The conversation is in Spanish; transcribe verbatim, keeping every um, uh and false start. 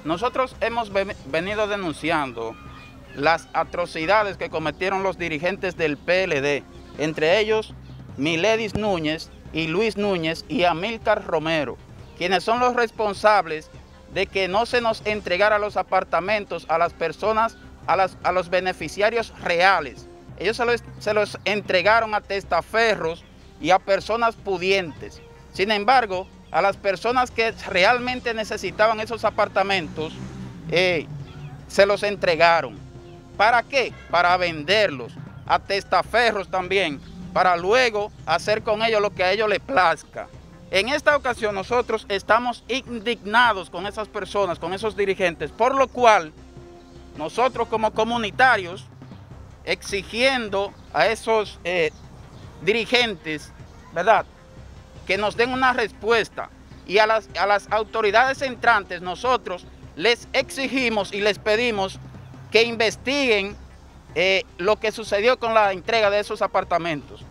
Nosotros hemos venido denunciando las atrocidades que cometieron los dirigentes del P L D, entre ellos Miledis Núñez y Luis Núñez y Amílcar Romero, quienes son los responsables de que no se nos entregara los apartamentos a las personas, a, las, a los beneficiarios reales. Ellos se los, se los entregaron a testaferros y a personas pudientes. Sin embargo, a las personas que realmente necesitaban esos apartamentos, eh, se los entregaron. ¿Para qué? Para venderlos a testaferros también, para luego hacer con ellos lo que a ellos les plazca. En esta ocasión nosotros estamos indignados con esas personas, con esos dirigentes, por lo cual nosotros como comunitarios, exigiendo a esos eh, dirigentes, ¿verdad?, que nos den una respuesta, y a las, a las autoridades entrantes nosotros les exigimos y les pedimos que investiguen eh, lo que sucedió con la entrega de esos apartamentos.